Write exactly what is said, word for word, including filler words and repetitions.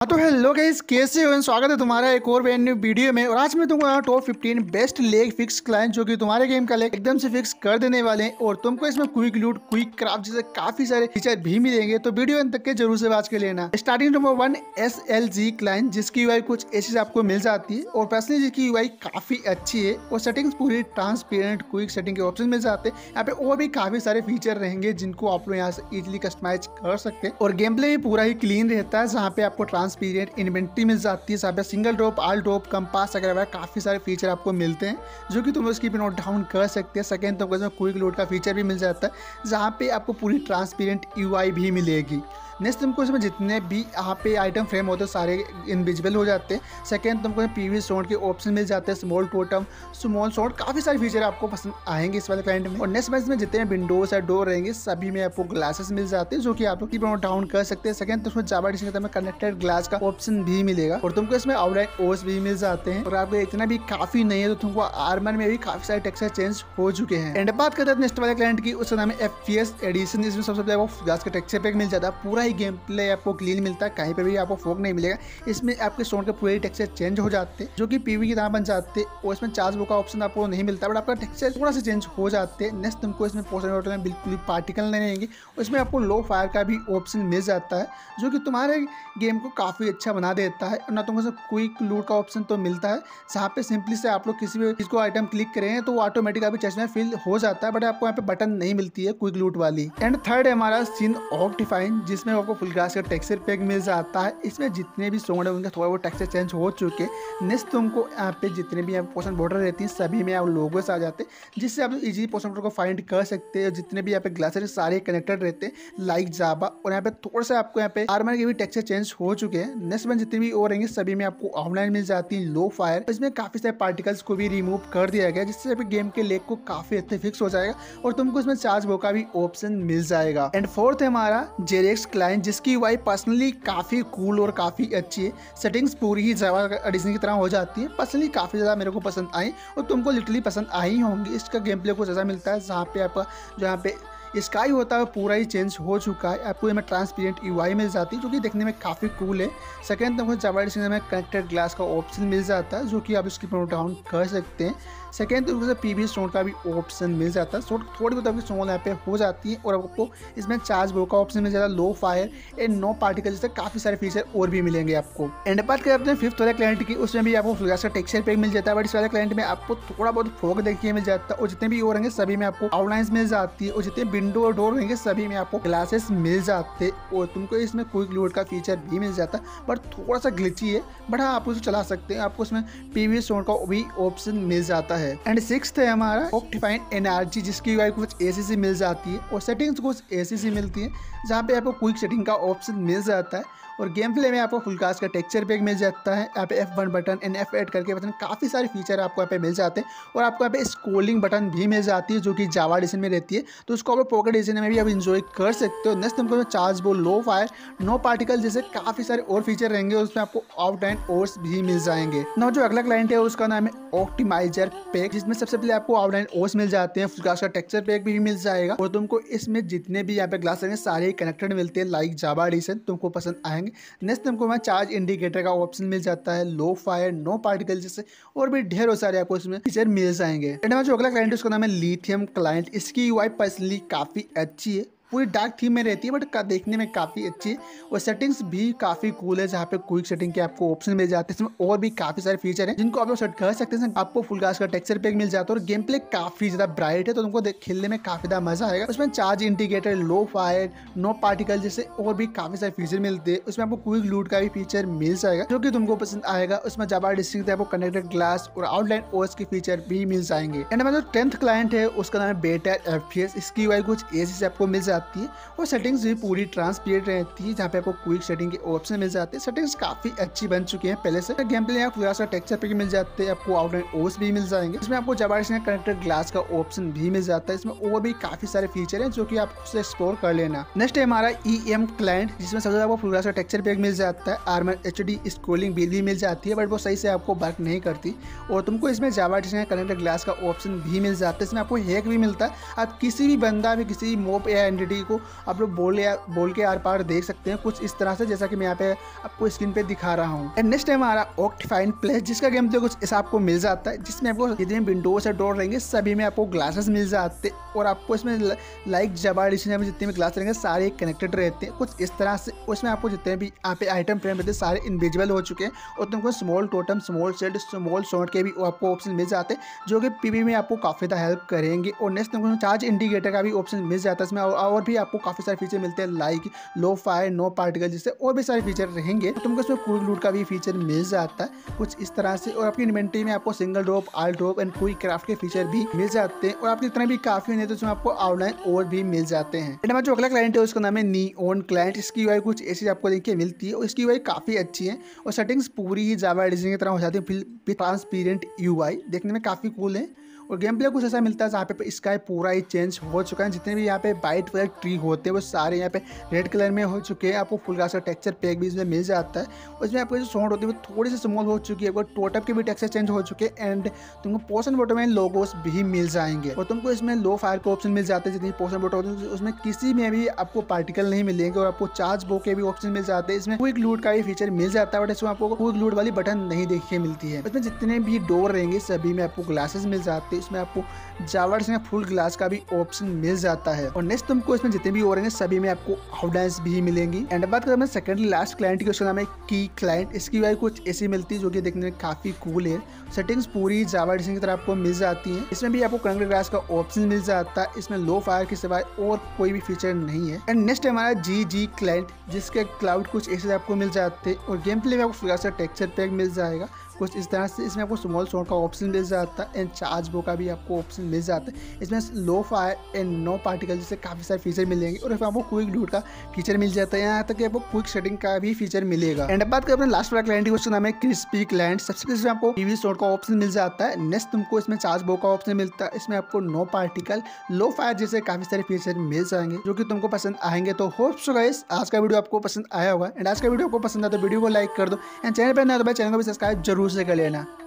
हाँ तो hello guys, कैसे हो? स्वागत है तुम्हारा एक और ब्रांड न्यू वीडियो में। और आज मैं तुमको top fifteen best lag fix client जो कि तुम्हारे गेम का लेग एकदम से फिक्स कर देने वाले हैं। और तुमको इसमें क्विक लूट, क्विक क्राफ्ट जैसे काफी सारे फीचर भी मिलेंगे, तो वीडियो अंत तक के जरूर से वाच के लेना। Starting number one S L G client, जिसकी यूआई कुछ ऐसी आपको मिल जाती है और पर्सनली जिसकी यूआई काफी अच्छी है और सेटिंग्स पूरी ट्रांसपेरेंट क्विक सेटिंग के ऑप्शन मिल जाते हैं। यहाँ पे और भी काफी सारे फीचर रहेंगे जिनको आप लोग यहाँ से इजिली कस्टमाइज कर सकते हैं। और गेम प्ले भी पूरा ही क्लीन रहता है, जहाँ पे आपको ट्रांसपेरेंट इन्वेंट्री मिल जाती है। यहाँ पे single drop, all drop, compass वगैरह काफी सारे फीचर आपको मिलते हैं जो कि तुम उसकी भी नोट डाउन कर सकते हैं। सेकेंड तुमको इसमें क्विक लोड का फीचर भी मिल जाता है, जहाँ पे आपको पूरी ट्रांसपेरेंट यूआई भी मिलेगी। नेक्स्ट तुमको इसमें जितने भी यहाँ पे आइटम फ्रेम होते हैं सारे इनविजिबल हो जाते हैं। सेकेंड तुमको पीवी शॉट के ऑप्शन मिल जाते हैं, स्मॉल टोटम, स्मॉल शॉट, काफ़ी सारे फीचर आपको पसंद आएंगे इस वाले क्लाइंट में। और नेक्स्ट मैच में जितने विंडोज या डोर रहेंगे सभी में आपको ग्लासेस मिल जाते हैं जो कि आप लोग की डाउन कर सकते हैं। सेकंड तुमको जावा एडिशन में कनेक्टेड ग्लास का ऑप्शन भी मिलेगा और तुमको इसमें आउटलाइन ओस भी मिल जाते हैं। और आपको इतना भी काफी नहीं है तो तुमको आर्मर में भी काफी सारे टेक्सचर चेंज हो चुके हैं। एंड बात करते हैं नेक्स्ट वाले क्लाइंट की, उसका नाम है एफपीएस एडिशन, जिसमें सबसे पहले ग्लास का टेक्सचर पैक मिल जाता है। पूरा ही गेम प्ले आपको क्लीन मिलता है, कहीं पे भी आपको फोक नहीं मिलेगा। इसमें आपके सोन के पूरे टेक्सचर चेंज हो जाते हैं जो कि पीवी की तरह बन जाते हैं। और इसमें चार्ज बुक का ऑप्शन आपको नहीं मिलता, बट आपका टेक्सचर थोड़ा सा चेंज हो जाते हैं। नेक्स्ट तुमको इसमें पोर्शन वाटर में बिल्कुल ही पार्टिकल नहीं रहेंगे। इसमें आपको लो फायर का भी ऑप्शन मिल जाता है जो कि तुम्हारे गेम को काफ़ी अच्छा बना देता है। और ना तुमको क्विक लूट का ऑप्शन तो मिलता है, जहाँ पे सिंपली से आप लोग किसी भी इसको आइटम क्लिक करें तो ऑटोमेटिक अभी चेस्ट में फिल हो जाता है, बट आपको यहाँ पे बटन नहीं मिलती है क्विक लूट वाली। एंड थर्ड है हमारा सीन ऑक्टिफाइन, जिसमें आपको फुल ग्लास का टेक्सचर पैक मिल जाता है। इसमें जितने भी सोड है उनका थोड़ा वो टेक्सचर चेंज हो चुके। नेक्स्ट तुमको यहाँ पे जितने भी यहाँ पोर्शन बॉर्डर रहती हैं सभी में आप लोगोस आ जाते हैं, जिससे आप इजी पोर्शन बॉर्डर को फाइंड कर सकते हैं। जितने भी यहाँ पे ग्लासेस सारे कनेक्टेड रहते हैं लाइक जावा। और यहाँ पे थोड़ा सा आपको यहाँ पे आर्मर के भी टेक्सचर चेंज हो चुके हैं। नेक्स्ट में जितने भी और रहेंगे सभी में आपको ऑनलाइन मिल जाती है लो फायर। इसमें काफी सारे पार्टिकल्स को भी रिमूव कर दिया गया, जिससे गेम के लेग को काफी अच्छे फिक्स हो जाएगा और तुमको इसमें चार्ज बो का भी ऑप्शन मिल जाएगा। एंड फोर्थ है हमारा जेरेक्स क्लाइंट, जिसकी यूआई पर्सनली काफी कूल और काफी अच्छी है। सेटिंग्स पूरी ही जावा एडिशन की तरह हो जाती है। पर्सनली काफी ज्यादा मेरे को पसंद आई और तुमको लिटरली पसंद आई होंगी। इसका गेम प्ले कुछ ऐसा मिलता है जहाँ पे आपका जो यहाँ पे स्काई होता है पूरा ही चेंज हो चुका है। आपको इसमें ट्रांसपेरेंट यूआई मिल जाती है जो कि देखने में काफ़ी कूल है। सेकंड तुमको जावा एडिशन में कनेक्टेड ग्लास का ऑप्शन मिल जाता है जो कि आप इसकी नोट डाउन कर सकते हैं। सेकेंड तुमको पीवी स्टोन का भी ऑप्शन मिल जाता है। थोड़ी बहुत आपकी स्टोन यहाँ पे हो जाती है और आपको इसमें चार्ज बो का ऑप्शन मिल जाता है, low fire and no particle, जैसे काफ़ी सारे फीचर और भी मिलेंगे आपको। एंड बात करते हैं फिफ्थ वाले क्लाइंट की, उसमें भी आपको ग्लास का टेक्सचर पैक मिल जाता है, बट इस वाले क्लाइंट में आपको थोड़ा बहुत फोक देखिए मिल जाता है। और जितने भी और रहेंगे सभी में आपको आउटलाइंस मिल जाती है और जितने विंडो और डोर रहेंगे सभी में आपको ग्लासेस मिल जाते हैं। और तुमको इसमें क्विक लोड का फीचर भी मिल जाता है, बट थोड़ा सा ग्लिची है, बट हाँ आप उसको चला सकते हैं। आपको उसमें पीवी स्टोन का भी ऑप्शन मिल जाता है। एंड सिक्स्थ है हमारा ऑक्टिफाइन एनर्जी, जिसकी यूआई कुछ ऐसी सी मिल जाती है और सेटिंग्स कुछ ऐसी सी मिलती है, जहाँ पे आपको क्विक सेटिंग का ऑप्शन मिल जाता है। और गेम प्ले में आपको फुल ग्लास का टेक्सचर पैक मिल जाता है। यहाँ पे F one button and F eight करके बटन काफ़ी सारे फीचर आपको यहाँ पे मिल जाते हैं। और आपको यहाँ पे स्क्रोलिंग बटन भी मिल जाती है जो कि जावा एडिशन में रहती है, तो उसको आप पॉकेट एडिशन में भी आप इंजॉय कर सकते हो। नेक्स्ट तुमको चार्ज बो, लो फायर, नो पार्टिकल जैसे काफ़ी सारे और फीचर रहेंगे, उसमें आपको आउटलाइन ओर्स भी मिल जाएंगे। ना जो अगला क्लाइंट है उसका नाम है ऑप्टिमाइजर पैक, जिसमें सबसे पहले आपको आउटलाइन ओर्स मिल जाते हैं, फुल ग्लास का टेक्सचर पैक भी मिल जाएगा। और तुमको इसमें जितने भी यहाँ पे ग्लास रहेंगे सारे कनेक्टेड मिलते हैं लाइक जावा एडिशन, तुमको पसंद आएंगे। नेक्स्ट तुमको मैं चार्ज इंडिकेटर का ऑप्शन मिल जाता है, लो फायर, नो पार्टिकल जैसे और भी ढेरों सारे आपको इसमें फीचर मिल जाएंगे। एंड जो अगला क्लाइंट है उसका नाम है लिथियम क्लाइंट। इसकी यूआई पर्सनली काफी अच्छी है, पूरी डार्क थीम में रहती है, बट देखने में काफ़ी अच्छी है। और सेटिंग्स भी काफ़ी कूल है, जहाँ पे क्विक सेटिंग के आपको ऑप्शन मिल जाते हैं। इसमें और भी काफ़ी सारे फीचर हैं जिनको आप लोग सेट कर सकते हैं। आपको फुल ग्लास का टेक्सचर पैक मिल जाता है और गेम प्ले काफ़ी ज़्यादा ब्राइट है, तो तुमको खेलने में काफ़ी ज़्यादा मजा आएगा। उसमें charge indicator, low fire, no particle जैसे और भी काफ़ी सारे फीचर मिलते हैं। उसमें आपको क्विक लूट का भी फीचर मिल जाएगा जो कि तुमको पसंद आएगा। उसमें जावा एडिशन आपको कनेक्टेड ग्लास और आउटलाइन ओएस के फीचर भी मिल जाएंगे। एंड हमारा जो टेंथ क्लाइंट है उसका नाम है बेटर एफपीएस। इसकी यूआई कुछ ऐसी से आपको मिल जाती है और सेटिंग्स भी पूरी ट्रांसपेरेंट रहती है, जहाँ पे आपको क्विक सेटिंग के ऑप्शन मिल जाते हैं। सेटिंग्स काफी अच्छी बन चुकी हैं पहले से। गेम प्ले आपको ग्लास का टेक्सचर पैक मिल जाते हैं, आपको आउटलाइन ओस भी मिल जाएंगे। इसमें आपको जावा एडिशन कनेक्टेड ग्लास का ऑप्शन भी मिल जाता है। इसमें और भी काफी सारे फीचर हैं जो कि आप उससे एक्सप्लोर कर लेना। नेक्स्ट है हमारा ई एम क्लाइंट, जिसमें सबसे आपको फुल ग्लास का टेक्सचर पैक मिल जाता है, आर्मर एचडी स्क्रोलिंग भी मिल जाती है, बट वो सही से आपको वर्क नहीं करती। और तुमको इसमें जावा एडिशन कनेक्टेड ग्लास का ऑप्शन भी मिल जाता है। इसमें आपको हैक भी मिलता है, आप किसी भी बंदा भी किसी मॉब या एंटिटी क्वालिटी को आप लोग बोल या बोल के आर पार देख सकते हैं कुछ इस तरह से, जैसा कि मैं यहाँ पे आपको स्क्रीन पे दिखा रहा हूँ। एंड नेक्स्ट है हमारा ऑक्टिफाइन प्लस, जिसका गेम प्ले कुछ ऐसा आपको मिल जाता है, जिसमें आपको जितने विंडोज और डोर रहेंगे सभी में आपको ग्लासेस मिल जाते हैं और आपको इसमें लाइक जबा एडिशन में जितने भी ग्लास रहेंगे सारे कनेक्टेड रहते हैं कुछ इस तरह से। उसमें आपको जितने भी यहाँ पे आइटम फ्रेम रहते हैं सारे इनविजिबल हो चुके हैं और तुमको small totem, small set, small shot के भी आपको ऑप्शन मिल जाते हैं जो कि पीवी में आपको काफ़ी ज़्यादा हेल्प करेंगे। और नेक्स्ट तुमको चार्ज इंडिकेटर का भी ऑप्शन मिल जाता है इसमें, और भी आपको काफ़ी सारे फीचर मिलते हैं like low fire, no particle, जिससे और भी सारे फीचर रहेंगे। तो तुमको इसमें क्विक लूट का भी फीचर मिल जाता है कुछ इस तरह से। और आपकी इन्वेंटरी में आपको single drop, all drop and quick craft के फीचर भी मिल जाते हैं और आपके इतना भी काफ़ी नहीं तो इसमें आपको आउटलाइन और भी मिल जाते हैं। हमारा जो अगला क्लाइंट है उसका नाम है नीऑन क्लाइंट। इसकी यूआई कुछ ऐसी आपको देखिए मिलती है और इसकी यूआई काफ़ी अच्छी है और सेटिंग्स पूरी ही जावा एडिशन की तरह हो जाती है, ट्रांसपेरेंट यूआई देखने में काफ़ी कूल है। और गेम प्ले कुछ ऐसा मिलता है जहाँ पे स्काई पूरा ही चेंज हो चुका है, जितने भी यहाँ पे वाइट वाइट ट्री होते हैं वो सारे यहाँ पे रेड कलर में हो चुके हैं। आपको फुल ग्रास का टेक्सचर पैक भी इसमें मिल जाता है और इसमें आपको जो साउंड होती है वो थोड़ी सी स्मॉल हो चुकी है और टोटप के भी टेक्सचर चेंज हो चुके हैं एंड तुमको पोशन बॉटम में लोगोस भी मिल जाएंगे और तुमको इसमें लो फायर के ऑप्शन मिल जाते हैं। जितनी पोशन बॉटम होती है उसमें किसी में भी आपको पार्टिकल नहीं मिलेंगे और आपको चार्ज बो के भी ऑप्शन मिल जाते हैं। इसमें क्विक लूट का भी फीचर मिल जाता है बट इसमें आपको क्विक लूट वाली बटन नहीं देखने मिलती है। इसमें जितने भी डोर रहेंगे सभी में आपको ग्लासेस मिल जाते हैं। इसमें आपको जावर्स में फुल ग्लास का भी ऑप्शन मिल जाता है और नेक्स्ट तुमको इसमें जितने भी हो रहे हैं सभी में आपको आउटलाइंस भी मिलेंगी। एंड बात करें सेकंड लास्ट क्लाइंट की, उसका नाम है की क्लाइंट। इसकी यूआई कुछ ऐसी मिलती है जो कि देखने में काफी कूल है। सेटिंग्स पूरी जावा एडिशन की तरह आपको मिल जाती है। इसमें भी आपको कनेक्टेड ग्लास का ऑप्शन मिल जाता है। इसमें लो फायर के सिवाय और कोई भी फीचर नहीं है। एंड नेक्स्ट है हमारा जी जी क्लाइंट, जिसके क्लाउड कुछ ऐसे आपको मिल जाते हैं और गेम प्ले में आपको फ्लैश का टेक्सचर पैक मिल जाएगा कुछ इस तरह से। इसमें आपको स्मॉल शॉट का ऑप्शन मिल जाता है एंड चार्ज बो का भी आपको ऑप्शन मिल जाता है। इसमें low fire and no particle जैसे काफ़ी सारे फीचर मिलेंगे और इसमें आपको क्विक लूट का फीचर मिल जाता है। यहाँ तक कि आपको क्विक सेटिंग का भी फीचर मिलेगा। एंड अब बात करें अपने लास्ट वाला क्लाइंट की, उसका नाम है क्रिस्पी क्लाइंट। सबसे पहले आपको पीवी शॉट का ऑप्शन मिल जाता है। नेक्स्ट तुमको इसमें चार्ज बो का ऑप्शन मिलता है। इसमें आपको नो पार्टिकल, लो फायर जैसे काफ़ी सारे फीचर मिल जाएंगे जो कि तुमको पसंद आएंगे। तो होप सो गाइस आज का वीडियो आपको पसंद आया होगा एंड आज का वीडियो आपको पसंद आया तो वीडियो को लाइक कर दो एंड चैनल पर नया तो भाई चैनल को भी सब्सक्राइब जरूर से कर लेना।